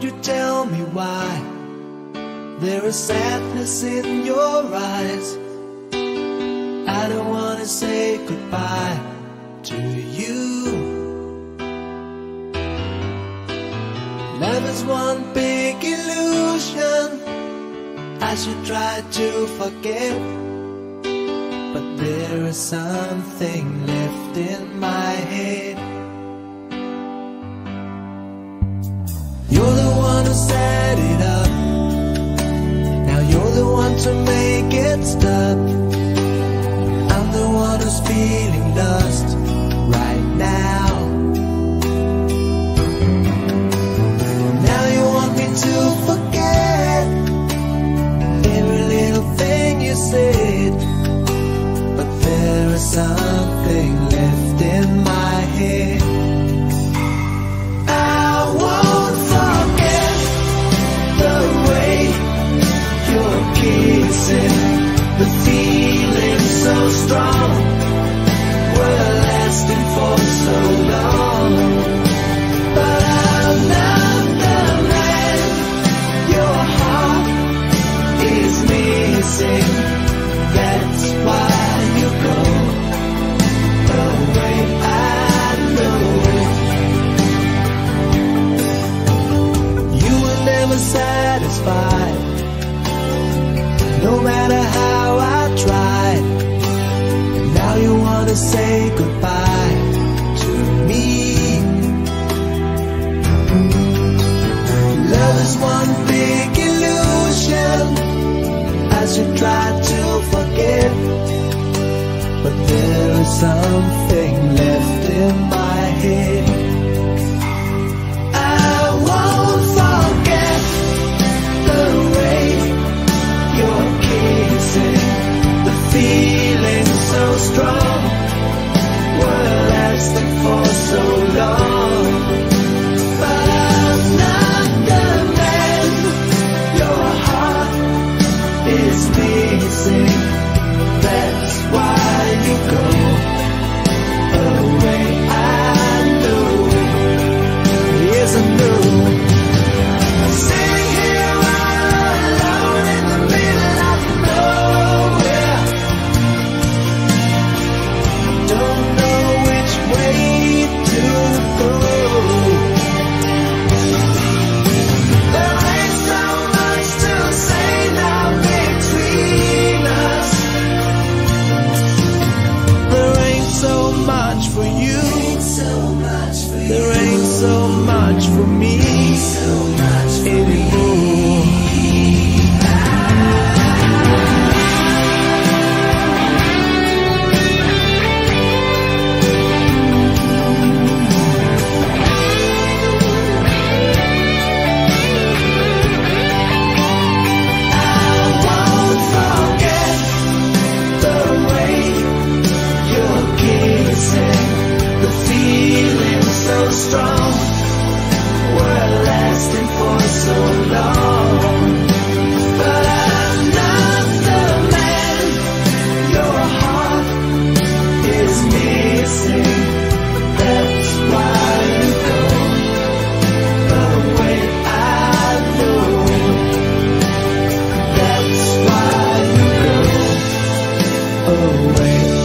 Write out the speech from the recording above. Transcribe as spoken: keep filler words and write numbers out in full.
you tell me why there is sadness in your eyes? I don't wanna say goodbye to you. Love is one big illusion I should try to forget, but there is something left in my head. You're the one who set it up, now you're the one to make it stop. I'm the one who's feeling lost right now. Now you want me to forget every little thing you said, but there is something left in my head. I won't forget the way you're kissing, the feeling so strong, we're lasting for so long. But I'm not the man your heart is missing. That's why you go away, I know. You were never satisfied, no matter how I tried. Now you wanna say goodbye to me. Love is one big illusion I should try to forget, but there is something left in my head. I won't forget the way you're kissing, the feeling so strong, we're lasting for so long. But I'm not the man your heart is missing. That's why you go away, I know. Yes, I know. I'm sitting here all alone in the middle of nowhere. Don't know which way to go. There ain't so much to say now between us. There ain't so much for you. There ain't so much for me anymore. Strong, we're lasting for so long. But I'm not the man your heart is missing. That's why you go away, I know. That's why you go away.